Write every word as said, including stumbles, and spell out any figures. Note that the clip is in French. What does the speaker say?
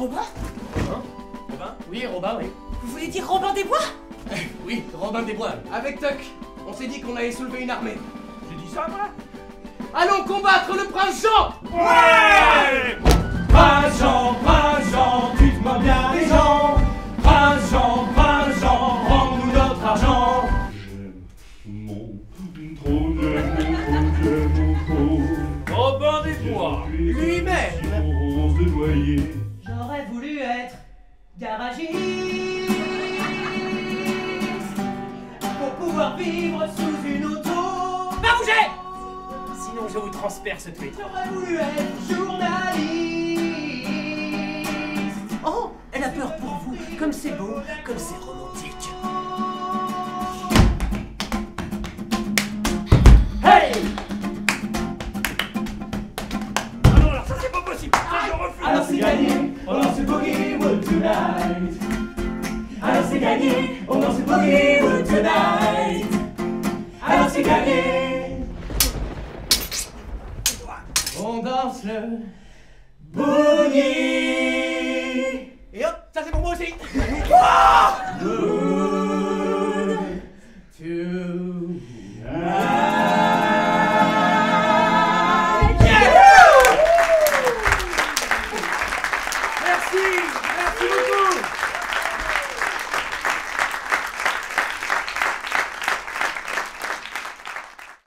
Robin? Hein? Robin? Oui, Robin, oui. Vous voulez dire Robin des Bois? Oui, Robin des Bois. Avec Tuck, on s'est dit qu'on allait soulever une armée. J'ai dit ça, moi? Allons combattre le prince Jean! Ouais! Prince Jean, prince Jean, tue-moi bien les gens. Prince Jean, prince Jean, rends-nous notre argent. Mon trône, mon trône, mon trône. Robin des Bois. Lui-même. De noyer. J'aurais voulu être garagiste pour pouvoir vivre sous une auto. Pas bouger! Sinon je vous transperce tous les trois. J'aurais voulu être journaliste. Oh, elle a peur pour vous. Comme c'est beau, comme c'est romantique. Hey! Ah non, alors ça c'est pas possible. Ça je refuse. Alors c'est gagné, on lance le Boogie-Wood tonight. Alors c'est gagné, on lance le Boogie-Wood tonight. Alors c'est gagné. On danse le Boogie. Et hop, ça c'est pour moi aussi. Oh!